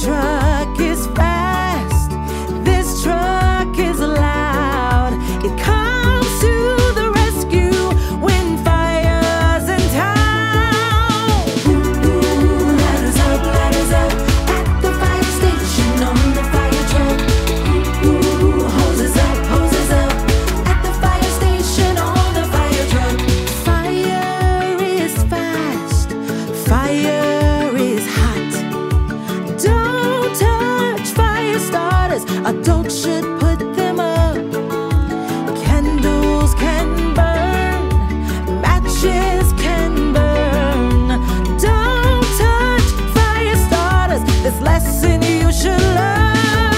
truck is fast, this truck is loud. It comes to the rescue when fire's in town. Ladders up at the fire station on the fire truck. Hoses up at the fire station on the fire truck. Fire is fast, fire is hot. Don't touch fire starters, adults should put them up. Candles can burn, matches can burn. Don't touch fire starters, this lesson you should learn.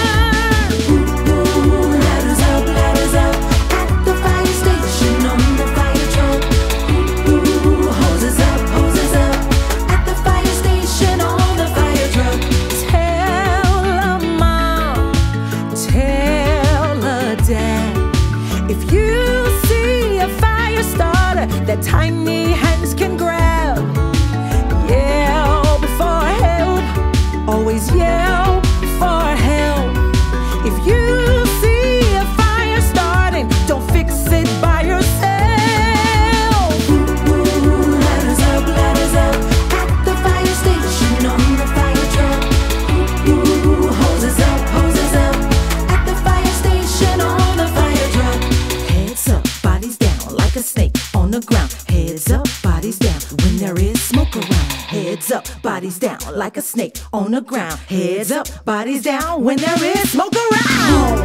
Ladders up at the fire station on the fire truck. Hoses up at the fire station on the fire truck. Tell a mom, tell a dad, if you see a fire starter that tiny hands can grab, yell for help, always yell for help. If you see a fire starting, don't fix it by yourself. Ladders up at the fire station on the fire truck. Hoses up at the fire station on the fire truck. Heads up, bodies down like a snake on the ground. Heads up, bodies down when there is smoke around. Heads up, bodies down like a snake on the ground. Heads up, bodies down when there is smoke around.